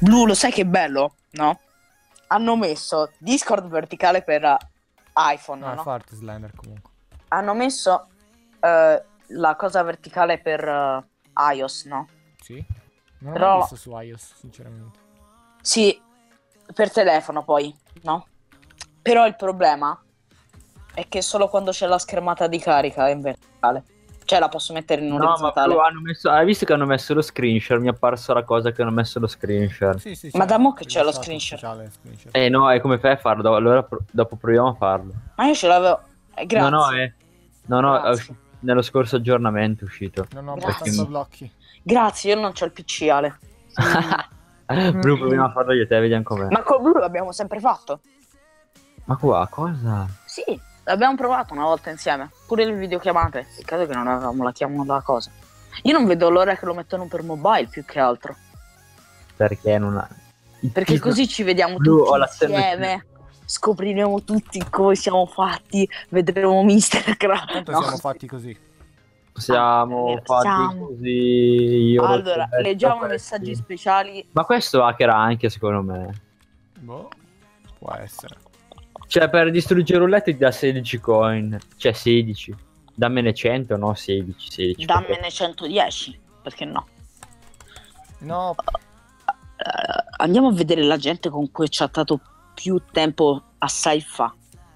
Blu, lo sai che bello? No? Hanno messo Discord verticale per iPhone, Ah, no? forte Slender comunque. Hanno messo la cosa verticale per iOS, no? Sì? Non ho mai Però visto su iOS, sinceramente. sì, per telefono poi, no? Però il problema è che solo quando c'è la schermata di carica è in verticale. Cioè la posso mettere in No, ma bro, orizzontale. hanno messo. Hai visto che hanno messo lo screenshot? Mi è apparsa la cosa che hanno messo lo screenshot. Sì, sì, Ma c'è. da mo' che Ho c'è lo lasciato screenshot. ufficiale screenshot. No, e come fai a farlo? Allora dopo proviamo a farlo. Ma io ce l'avevo. No, no, Grazie. No, è Grazie. nello scorso aggiornamento è uscito. Non ho Grazie. abbastanza blocchi. Grazie, io non c'ho il PC, Ale. Bro, proviamo a farlo io e te, vediamo com'è. Ma col blu l'abbiamo sempre fatto. Ma qua, cosa? Sì, l'abbiamo provato una volta insieme. Pure le videochiamate. Peccato che non avevamo la chiamata cosa. Io non vedo l'ora che lo mettono per mobile più che altro. Perché non ha. Perché così ci vediamo Blu, tutti ho la insieme. Scopriremo tutti come siamo fatti. Vedremo Mr. Crab. Tanto No. siamo fatti così. Siamo fatti siamo. così. Io Allora, lo leggiamo i questi. messaggi speciali. Ma questo hacker anche, secondo me. Boh, può essere. Cioè, per distruggere un letto ti dà 16 coin. Cioè, 16. Dammene 100, no? 16. Dammene 110. Perché no? No, Andiamo a vedere la gente con cui ho chattato più tempo assai fa.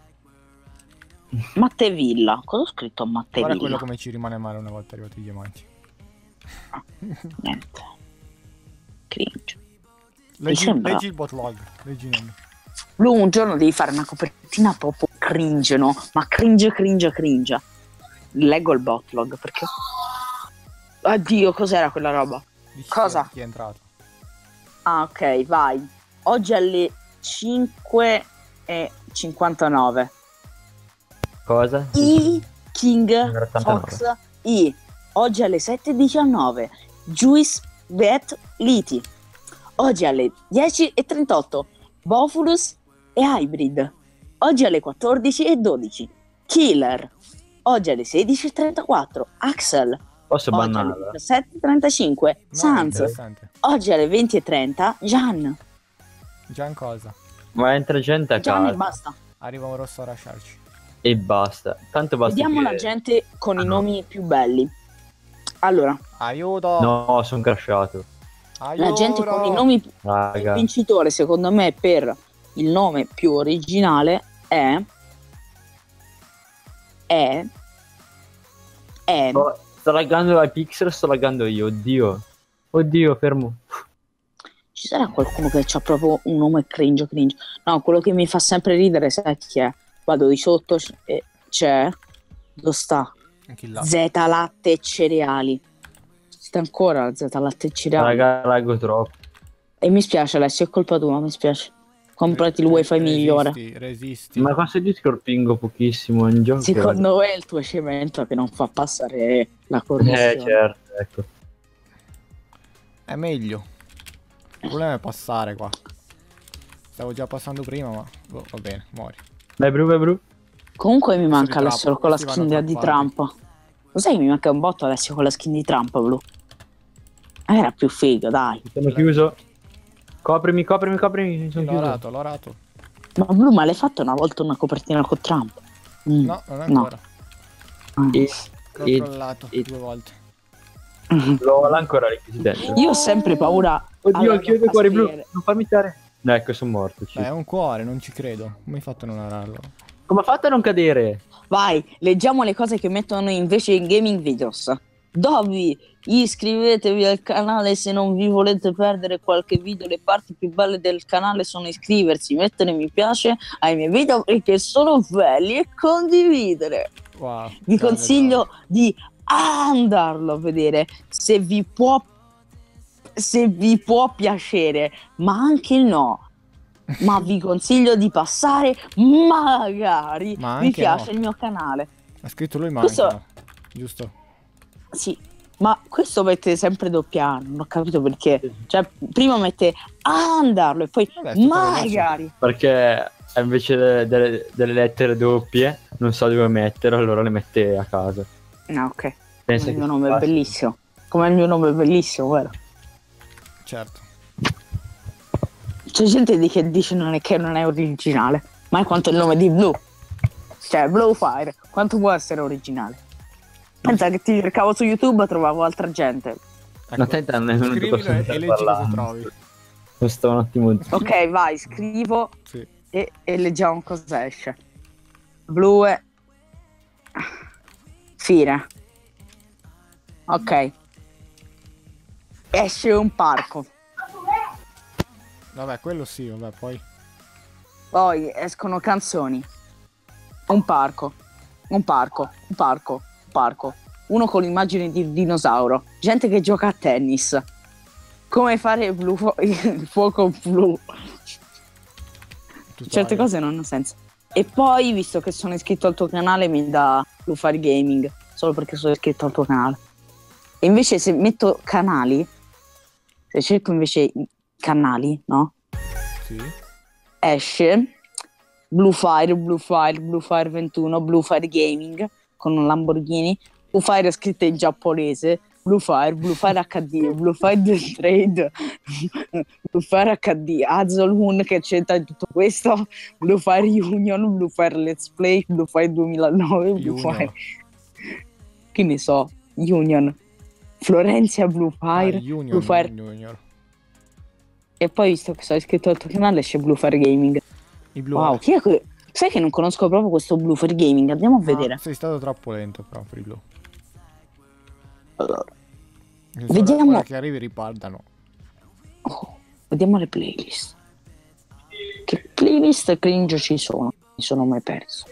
Mattevilla. Cosa ho scritto a guarda Mattevilla? quello come ci rimane male una volta arrivati i diamanti. Niente. Cringe. Leggi, sembra? leggi il botlog, leggi i nomi. Blu, un giorno devi fare una copertina proprio cringe, no? Ma cringe. Leggo il botlog perché... Addio, cos'era quella roba? Dici Cosa? chi è entrato. Ah, ok, vai. Oggi alle 5:59. Cosa? I King 89. Fox I. Oggi alle 7:19. Juice Vet Liti. Oggi alle 10:38. Bofulus e Hybrid. Oggi alle 14:12. Killer. Oggi alle 16:34. Axel. Posso Oggi alle bannarla? 17:35. No, Sans. interessante. Oggi alle 20:30. Gian. Gian cosa? Ma entra gente a Gian e casa basta. Arriva un rosso a rasciarci. e basta. Tanto basta. Vediamo che... la gente con Ah, i no. nomi più belli. Allora, Aiuto! No, sono crashato. Aiuto! la gente con i nomi il Raga. vincitore, secondo me, per il nome più originale è Sto laggando la pixel, sto laggando io. Oddio, fermo. ci sarà qualcuno che ha proprio un nome cringe. No, quello che mi fa sempre ridere, sai chi è? Vado di sotto e c'è, dove sta? Anche là. Z latte e cereali. Sta ancora Z latte e cereali. Raga, laggo troppo. E mi spiace, Alessio, è colpa tua, mi spiace. Comprati il wifi migliore. Resisti. Ma questo Discord pingo pochissimo in gioco. Secondo me è il tuo cemento che non fa passare la connessione. Certo, ecco. È meglio. Il problema è passare qua. Stavo già passando prima, ma boh, va bene, muori. Vai bru. Comunque mi manca di Alessio Trump, con la questi skin vanno di trappati. Trump. Lo sai che mi manca un botto Alessio con la skin di Trump, Blu? Era più figo, dai. Sono chiuso. Coprimi. Sono chiuso. L'ho rato. Ma Blu, ma l'hai fatto una volta una copertina con Trump? No, non ancora. E, L'ho e- crollato e- 2 volte. l'ho ancora richiuso dentro. Io ho sempre paura. Oddio, Allora, anch'io due cuori blu. aspetta. Non farmi stare. Ecco, sono morto. Beh, è un cuore, non ci credo. Come hai fatto a non ararlo? Come ha fatto a non cadere? Vai, leggiamo le cose che mettono invece in gaming videos. Dove iscrivetevi al canale se non vi volete perdere qualche video. Le parti più belle del canale sono iscriversi, mettere mi piace ai miei video perché sono belli e condividere. Wow. Vi grande consiglio di andarlo a vedere se vi può piacere, ma anche no. Ma vi consiglio di passare, magari Ma vi anche piace no. il mio canale. Ha scritto lui, ma Questo- anche no. Giusto? Sì, ma questo mette sempre doppia A, non ho capito perché. Cioè, prima mette andarlo e poi Vabbè, è tutto magari. Perché invece delle lettere doppie non so dove mettere, allora le mette a casa. No, ok. Pensa Il che mio nome è basta. bellissimo. Come il mio nome è bellissimo, vero? Certo. C'è gente che dice che non è originale, ma è quanto il nome di Blue. Cioè, Bluefire, quanto può essere originale? Pensa che ti cercavo su YouTube, trovavo altra gente. Ecco, Ma te non è venuto scrivilo questo e leggi cosa trovi. Sto un attimo. Ok, vai, scrivo Sì. e leggiamo cosa esce. Blue Fire. Ok. Esce un parco. Vabbè, quello sì, vabbè, poi. Poi escono canzoni. Un parco. Un parco. Un parco. Un parco. Uno con l'immagine di dinosauro. Gente che gioca a tennis. Come fare il fuoco blu. Certe cose non hanno senso. E poi, visto che sono iscritto al tuo canale, mi dà Bluefire Gaming. Solo perché sono iscritto al tuo canale. E invece se metto canali, se cerco invece canali, no? Sì. Esce Bluefire 21, Bluefire Gaming con un Lamborghini, Bluefire scritta in giapponese, Bluefire HD, Bluefire The Trade, Bluefire HD, Azul Moon che c'entra in tutto questo, Bluefire Union, Bluefire Let's Play, Bluefire 2009, Bluefire, che ne so, Union, Florenzia Bluefire, Union, Bluefire. Junior. E poi visto che sono iscritto al tuo canale esce Bluefire Gaming. I blu. Wow, chi è sai che non conosco proprio questo Bluefire Gaming, andiamo a vedere. Sei stato troppo lento però per i blu. Allora, Vediamo. Ora che arrivi ripardano. Oh, vediamo le playlist. Che playlist cringe ci sono? Mi sono mai perso.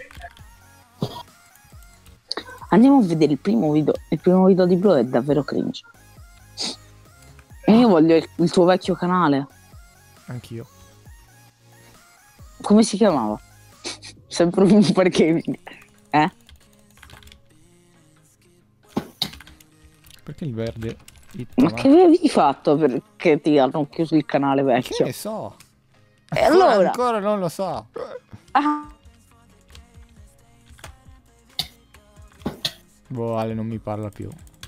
Andiamo a vedere il primo video. Il primo video di Blue è davvero cringe. E io voglio il tuo vecchio canale. Anch'io. Come si chiamava? Sempre Bluefire Gaming. Perché il verde? Ma che avevi fatto perché ti hanno chiuso il canale vecchio? Che ne so. E allora? Ancora non lo so. Ah. Boh, Ale non mi parla più.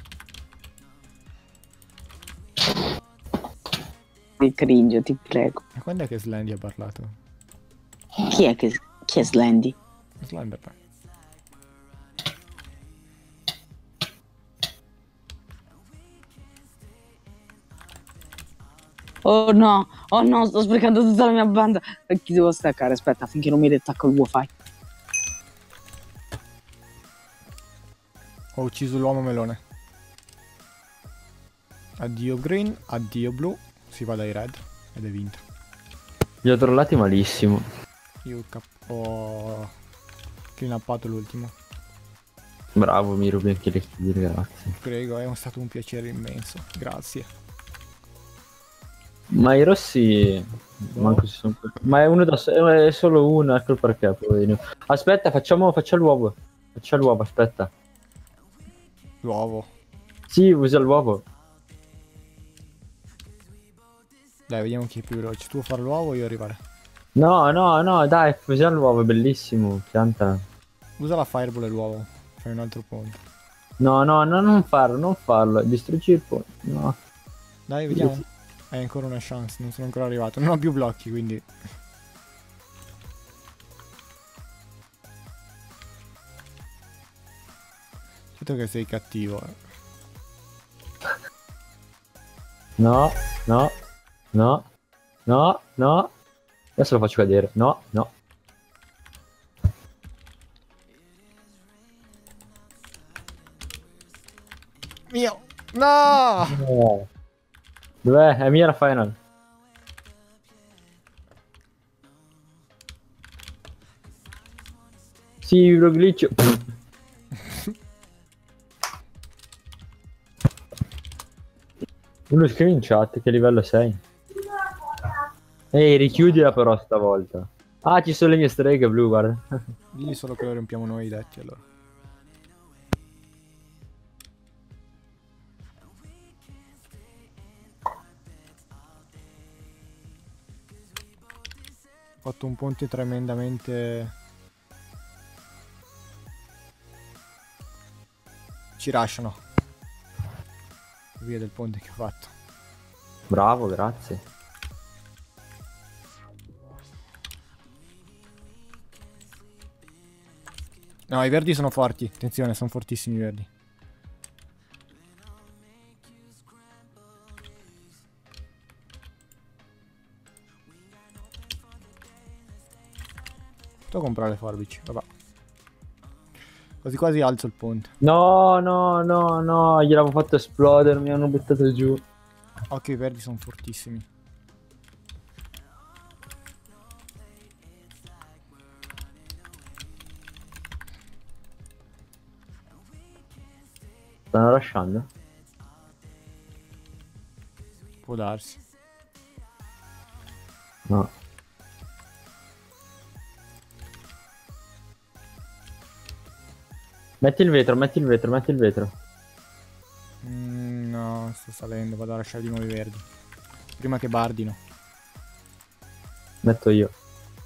Di cringe, ti prego. E quando è che Slendy ha parlato? Chi è Slendy? Slenderman. Oh no, sto sprecando tutta la mia banda. Chi devo staccare? Aspetta, finché non mi riattacco il wifi. Ho ucciso l'uomo melone. Addio green, addio blu. Si va dai red ed è vinto. Li ho trollati malissimo. Io ho clean uppato l'ultimo. Bravo, mi rubi anche le kill, grazie. Prego, è stato un piacere immenso. Grazie. Ma i rossi... Manco si sono... Ma è uno è solo uno, ecco il perché. Poverino. Aspetta, facciamo l'uovo. Facciamo l'uovo, aspetta. L'uovo. Sì, usa l'uovo. Dai, vediamo chi è più veloce. Tu fare l'uovo o io arrivare? No, dai, usa l'uovo, è bellissimo. Pianta. Usa la fireball e l'uovo. Fai un altro punto. No, non farlo. Distruggi il punto. No. Dai, vediamo. Hai ancora una chance, non sono ancora arrivato. Non ho più blocchi, quindi... Certo che sei cattivo, No. Adesso lo faccio cadere. No. Mio! No! Dov'è? È mia la final. Sì, lo glitch. Uno scrive in chat che livello sei. Ehi, richiudila però stavolta. Ah, ci sono le mie streghe blu, guarda. Digli solo che lo riempiamo noi i detti allora. Ho fatto un ponte tremendamente... Ci lasciano. Via del ponte che ho fatto. Bravo, grazie. No, i verdi sono forti. Attenzione, sono fortissimi i verdi. Devo comprare le forbici, vabbè. Quasi quasi alzo il ponte. No, no, no, no, gliel'avevo fatto esplodere, mi hanno buttato giù. Ok, i verdi sono fortissimi. Stanno lasciando? Può darsi. No. Metti il vetro, metti il vetro, metti il vetro. No, sto salendo, vado a lasciare di nuovo i verdi. Prima che bardino. Metto io.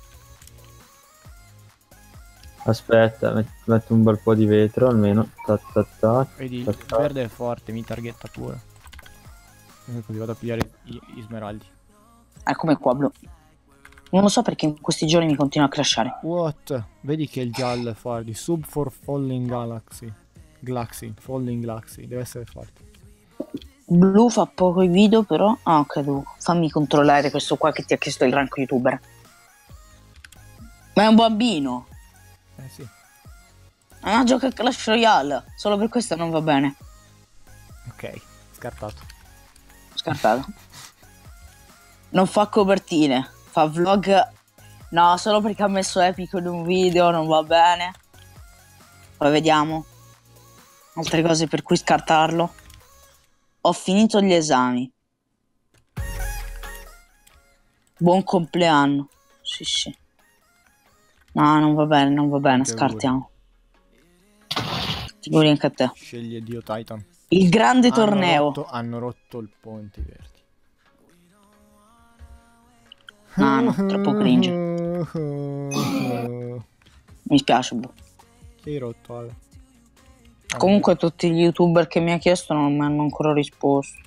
Aspetta, metto un bel po' di vetro almeno. Vedi, il ta. verde è forte, mi targetta pure. Così vado a pigliare gli smeraldi. Come qua, blu. Non lo so perché in questi giorni mi continua a crashare. What? Vedi che il giallo è forte. Sub for Falling Galaxy. Falling Galaxy. Deve essere forte. Blu fa poco i video però. Ah, ok, tu. Fammi controllare questo qua che ti ha chiesto il rank youtuber. Ma è un bambino. Sì. Ah, gioca a Clash Royale. Solo per questo non va bene. Ok, scartato. Scartato. Non fa copertine. Fa vlog. No, solo perché ha messo epico in un video. Non va bene. Poi vediamo. Altre cose per cui scartarlo. Ho finito gli esami. Buon compleanno. Sì, sì. No, non va bene, non va bene. Scartiamo. Ti vuoi anche a te. Sceglie Dio Titan. Il grande torneo. Hanno rotto il ponte i verdi. No, no, troppo cringe. Mi spiace, bro. Che hai rotto, Ale? Comunque tutti gli youtuber che mi ha chiesto non mi hanno ancora risposto.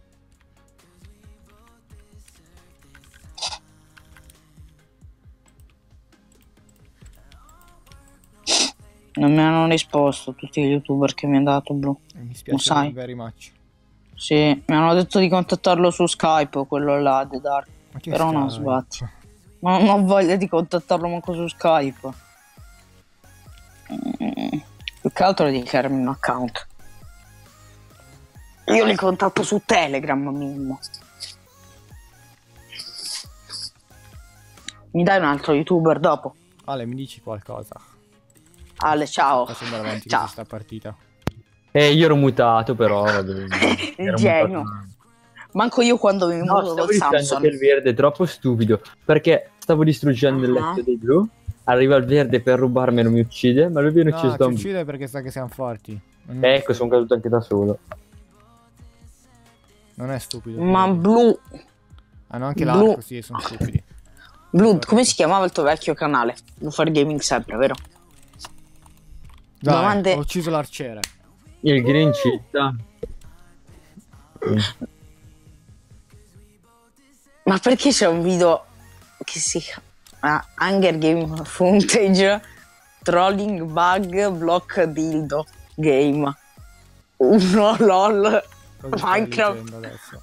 Non mi hanno risposto tutti gli youtuber che mi hanno dato, bro. Mi Lo spiace sai? very much. Sì, mi hanno detto di contattarlo su Skype, quello là, The Dark. Ma che Però non Skype? sbatti. Ma non ho voglia di contattarlo manco su Skype. Più che altro di crearmi un account. Io li contatto su Telegram minimo. Mi dai un altro youtuber dopo? Ale, mi dici qualcosa? Ale, ciao. Faccio andare avanti Ciao. questa partita. Io ero mutato però. Il genio. Manco io quando mi No, muovo stavo col dicendo Samsung. che il verde è troppo stupido. Perché stavo distruggendo il letto dei blu. Arriva il verde per rubarmelo, mi uccide. Ma lui viene ucciso No, da ci un uccide perché sa che siamo forti. Ecco, sono caduto anche da solo. Non è stupido. Ma blu. Hanno anche Blu. l'arco, sì, sono stupidi. Blu, come si chiamava il tuo vecchio canale? Buffer Gaming sempre, vero? Dai, Domande- ho ucciso l'arciere. Il green città. Ma perché c'è un video che si chiama Hunger Game Footage Trolling Bug Block Dildo Game? Uno LOL Cosa stai Minecraft. dicendo adesso?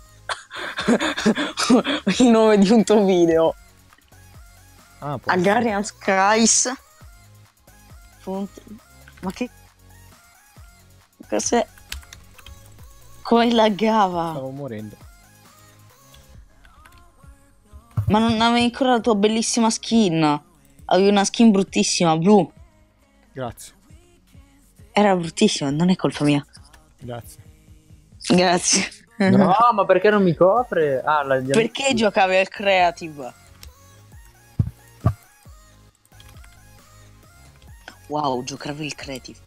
Il nome di un tuo video. Ah, può essere. Agarian Skies. Ma che cos'è? Come laggava? Stavo morendo. Ma non avevi ancora la tua bellissima skin. Avevi una skin bruttissima, blu. Grazie, Era bruttissima, non è colpa mia. grazie. Grazie. No, ma perché non mi copre? Ah, Perché giocavi al creative? Wow, giocavi il creative.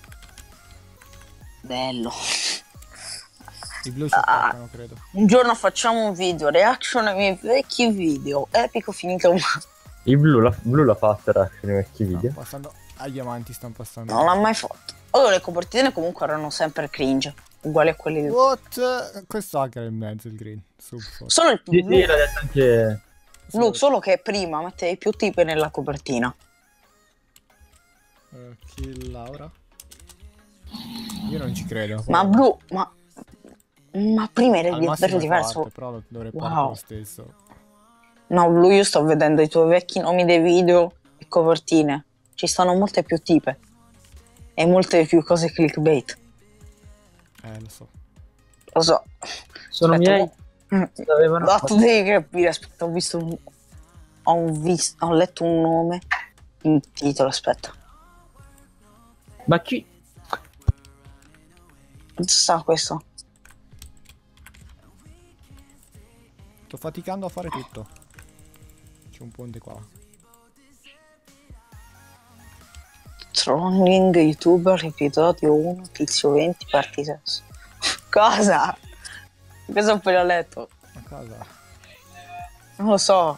Bello. I blu ci attaccano, credo. Un giorno facciamo un video, reaction ai miei vecchi video. Epico finito male. Il blu l'ha fatto reaction nei vecchi video. Stanno passando agli amanti, stanno passando. Non l'ha mai fatto. Allora le copertine comunque erano sempre cringe. Uguali a quelli di... What? Questo anche era in mezzo il green. Super. Sì, Solo il sì, blu, l'ha detto anche... blu, solo che prima mettevi più tipe nella copertina. Ok. Kill Laura. Io non ci credo. Ma blu, ma prima era Al davvero massimo è diverso. forte, però dovrei fare Wow. lo stesso. No, blu, io sto vedendo i tuoi vecchi nomi dei video e copertine. Ci stanno molte più tipe. E molte più cose clickbait. Lo so. Lo so. Sono Aspetta, miei. Avevano... no, tu devi capire, aspetta, ho visto ho letto un nome, un titolo, aspetta. Ma chi? Dove sta questo? Sto faticando a fare tutto. C'è un ponte qua. Trolling youtuber episodio 1 tizio 20 parti 6. Cosa? Cosa ho appena letto? A casa. Non lo so.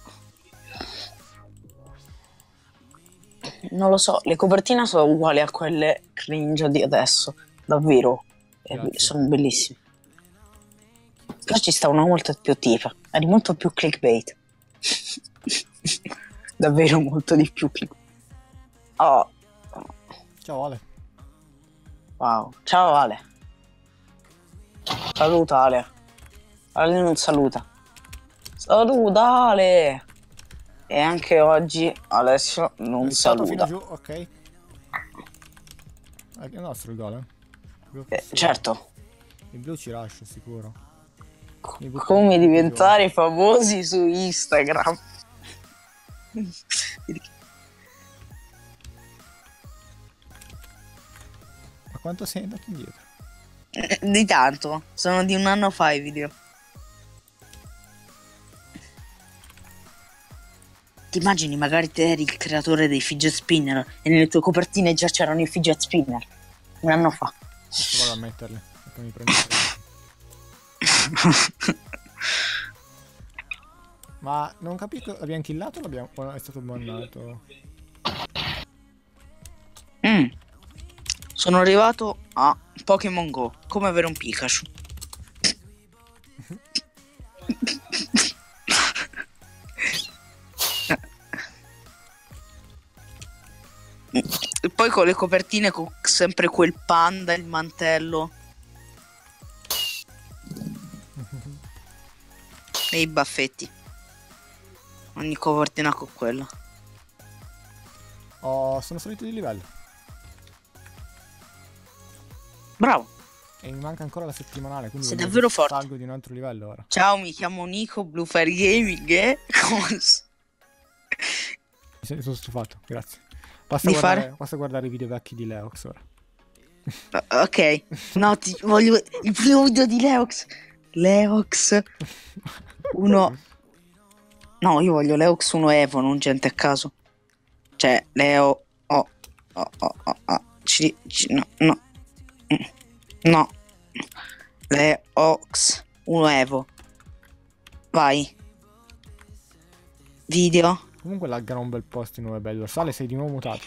Non lo so, le copertine sono uguali a quelle cringe di adesso. Davvero. Grazie. Sono bellissime. Però ci sta una molto più tipa. È molto più clickbait. Davvero molto di più clickbait. Oh, Ciao Ale. wow. Ciao Ale. Saluta Ale. Ale non saluta. Saluta Ale. E anche oggi Alessio non Iniziato fino saluta. giù, ok. È nostro il gol, Certo. Il blu ci lascia sicuro. Mi butto- Come mi butto diventare famosi su Instagram. giù. Ma quanto sei andato indietro? Di tanto. Sono di un anno fa i video. Ti immagini magari te eri il creatore dei fidget spinner e nelle tue copertine già c'erano i fidget spinner. Un anno fa. Adesso vado a metterle. E poi mi prendo i premi. Ma non capisco, l'abbiamo killato o è stato bannato? Sono arrivato a Pokémon Go. Come avere un Pikachu. E poi con le copertine con sempre quel panda, il mantello e i baffetti. Ogni copertina con quello. Sono salito di livello. Bravo. E mi manca ancora la settimanale, quindi Sei vuol dire davvero che forte. salgo di un altro livello ora. Ciao, mi chiamo Nico, Bluefire Gaming e... Mi sono stufato, grazie. Passa a guardare i video vecchi di Leox ora. Ok. No, ti voglio... Il primo video di Leox. Leox 1... No, io voglio Leox 1 Evo, non gente a caso. Cioè, Leo... No. No. Leox 1 Evo. Vai. Video. Comunque laggano un bel posto in nuovo, è bello. Sale, sei di nuovo mutato.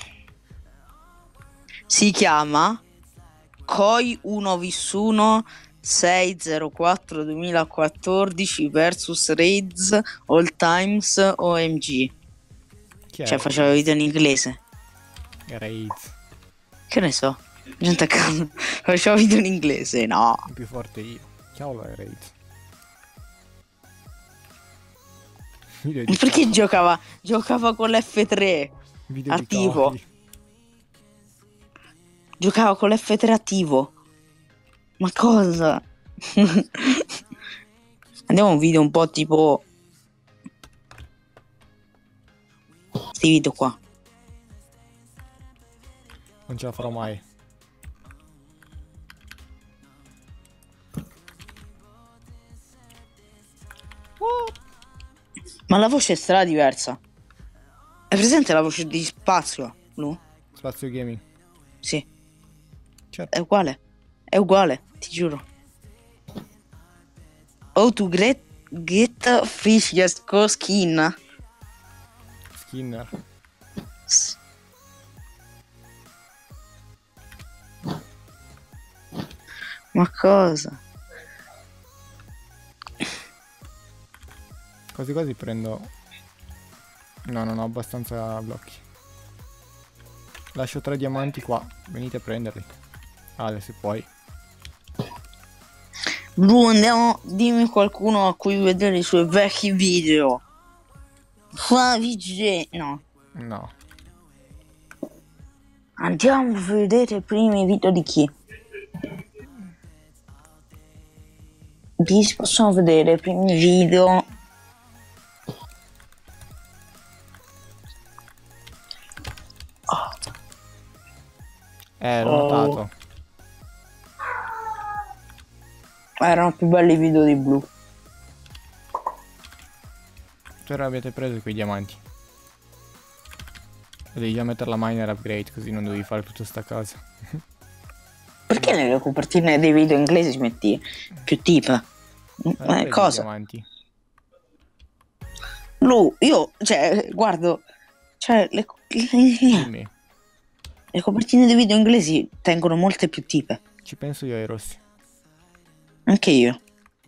Si chiama Koi 1vs1 604 2014 vs Raids All Times OMG. Chi è? Cioè faceva video in inglese. Raids. Che ne so. Gente a caso. Faceva video in inglese. No. Il più forte io. Cavolo è Raids. Video di Perché giocava con l'F3 video di attivo. Koi. Giocava con l'F3 attivo. Ma cosa? Andiamo a un video un po' tipo questi video qua. Non ce la farò mai. Ma la voce è strana diversa. È presente la voce di Spazio, Blu? Spazio Gaming. Sì. Certo. È uguale, ti giuro. How to get fish go skin. Skinner. Ma cosa? Quasi quasi prendo... No, non ho abbastanza blocchi. Lascio 3 diamanti qua, venite a prenderli. Ale, se puoi. Blu, andiamo, dimmi qualcuno a cui vedere i suoi vecchi video. Flavig, no. No. Andiamo a vedere i primi video di chi? Di si possono vedere i primi video. L'ho notato. Erano più belli i video di Blu. Però avete preso quei diamanti. Devi già mettere la miner upgrade, così non devi fare tutta sta cosa. Perché nelle copertine dei video inglesi metti più tipe? Cosa? Diamanti. Blu, io, cioè, guardo, cioè, Dimmi. le copertine dei video inglesi tengono molte più tipe. Ci penso io ai rossi. Anche io.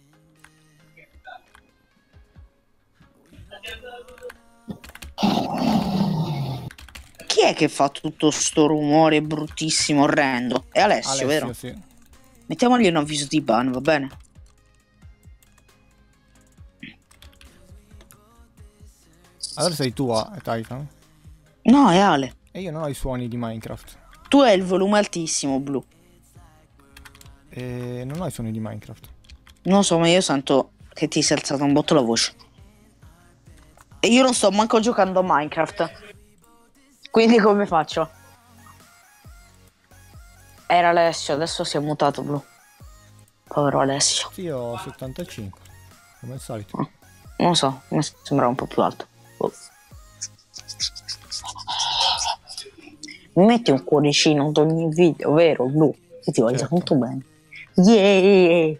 Chi è che fa tutto sto rumore bruttissimo, orrendo? È Alessio, vero? Sì. Mettiamogli un avviso di ban, va bene? Allora sei tu a Titan? No, è Ale. E io non ho i suoni di Minecraft. Tu hai il volume altissimo, Blu. E non ho i suoni di Minecraft. Non lo so, ma io sento che ti si è alzata un botto la voce. E io non sto manco giocando a Minecraft. Quindi come faccio? Era Alessio, adesso si è mutato, Blu. Povero Alessio. Sì, io ho 75. Come al solito. Non lo so, mi sembrava un po' più alto. Oh. Mi metti un cuoricino ad ogni video, vero, Blu? Che ti voglio Certo. molto bene. Yeah!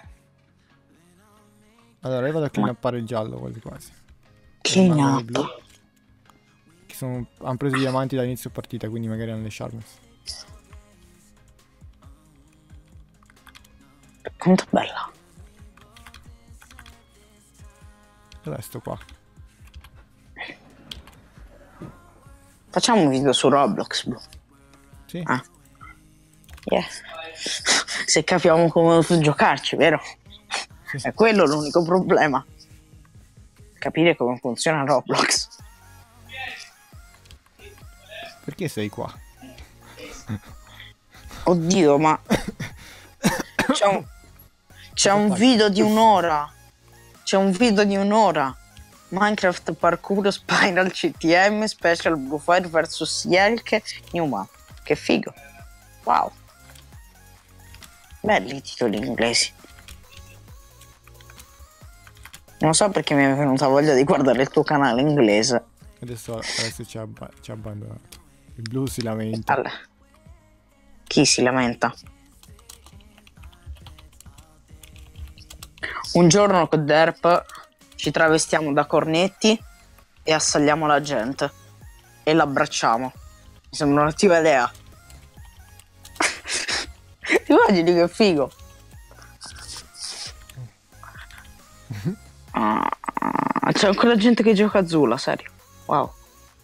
Allora io vado a cleanuppare il giallo quasi quasi. Clean Rimangono i up. blu, che hanno preso i diamanti dall'inizio partita, quindi magari hanno le sharpness. Quanto bella. Dov'è sto qua? Facciamo un video su Roblox, Blu. Sì. Ah. Yeah. Se capiamo come giocarci, vero? Sì. È quello l'unico problema. Capire come funziona Roblox. Perché sei qua? Oddio, ma c'è un video di un'ora. C'è un video di un'ora. Minecraft Parkour Spiral CTM Special Blue Fire vs Yelke Newman. Che figo. Wow. Belli i titoli inglesi. Non so perché mi è venuta voglia di guardare il tuo canale inglese. Adesso ci ha abbandonato. Il blu si lamenta. Chi si lamenta? Un giorno con Derp ci travestiamo da cornetti e assalliamo la gente e l'abbracciamo. Mi sembra un'ottima idea. Ti immagini che figo? C'è ancora gente che gioca a Zula, serio. Wow.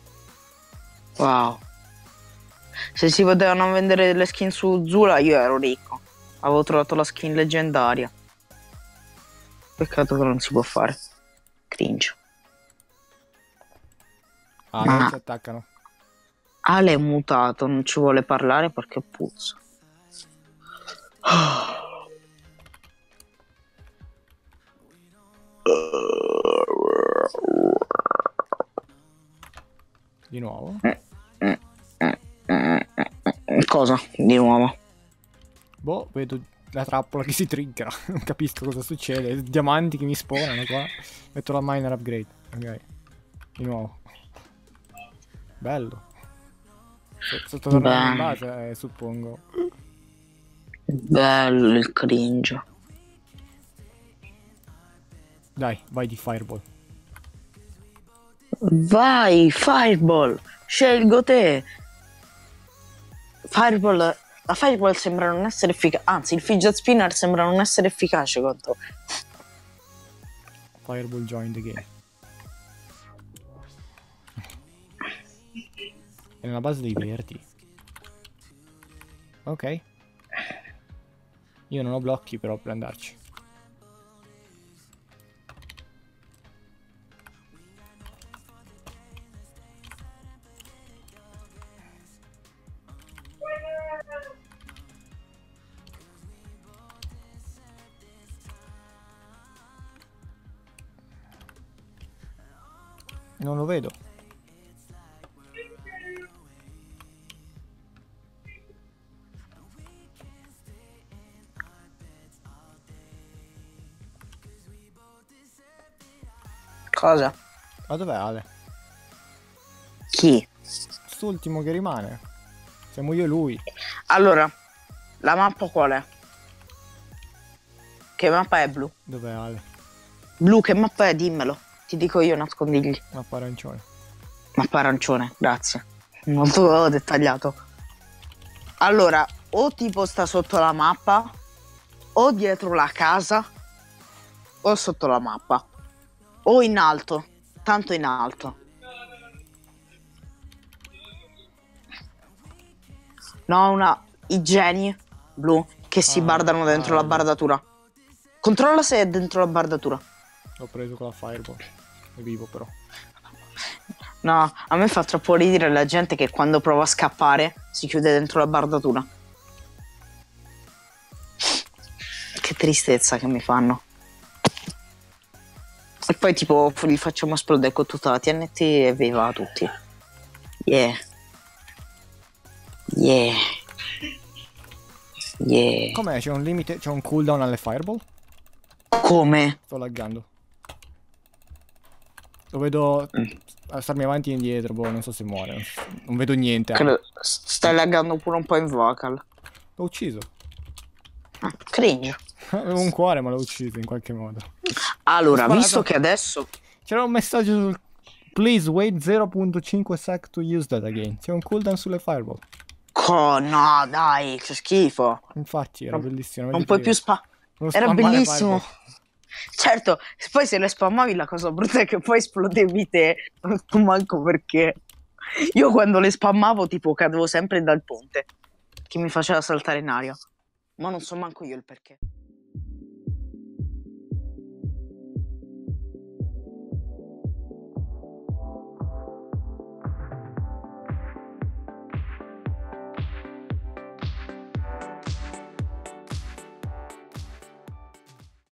Wow. Se si potevano vendere delle skin su Zula io ero ricco. Avevo trovato la skin leggendaria. Peccato che non si può fare. Cringe. Ah, Ma- non ci attaccano. Ale è mutato, non ci vuole parlare perché puzza. Di nuovo? Cosa? Di nuovo? Boh, vedo la trappola che si triggera. Non capisco cosa succede. Diamanti che mi spawnano qua. Metto la miner upgrade. Ok. Di nuovo. Bello. Sto tornando in base, suppongo. Bello il cringe. Dai, vai di fireball. Vai, Fireball! Scelgo te! Fireball... La Fireball sembra non essere efficace. Anzi, il fidget spinner sembra non essere efficace contro... Fireball join the game. È nella base dei verdi. Ok. Io non ho blocchi però per andarci. Non lo vedo. Cosa? Ma dov'è Ale? Chi? Quest'ultimo che rimane. Siamo io e lui. Allora, la mappa qual è? Che mappa è blu? Dov'è Ale? Blu, che mappa è? Dimmelo. Ti dico io, nascondigli. Mappa arancione. Mappa arancione, grazie. Molto dettagliato. Allora, o tipo sta sotto la mappa, o dietro la casa, o sotto la mappa. O in alto, tanto in alto. No, i geni blu che si bardano dentro la bardatura. Controlla se è dentro la bardatura. L'ho preso con la fireball. È vivo però. No, a me fa troppo ridere la gente che quando prova a scappare si chiude dentro la bardatura. Che tristezza che mi fanno. E poi tipo gli facciamo esplodere con tutta la TNT e viva a tutti. Yeah. Yeah. Yeah. Com'è? C'è un limite? C'è un cooldown alle fireball? Come? Sto laggando. Lo vedo a starmi avanti e indietro, boh, non so se muore. Non vedo niente. Stai laggando pure un po' in vocal. L'ho ucciso. Ah, cringe. Avevo un cuore ma l'ho ucciso in qualche modo. Allora, visto che adesso... C'era un messaggio sul... Please wait 0.5 sec to use that again. C'è un cooldown sulle fireball. No, dai, che schifo. Infatti, era bellissimo. Non puoi più Era bellissimo. Certo, poi se le spammavi la cosa brutta è che poi esplodevi te. Non so manco perché. Io quando le spammavo tipo cadevo sempre dal ponte, che mi faceva saltare in aria. Ma non so manco io il perché.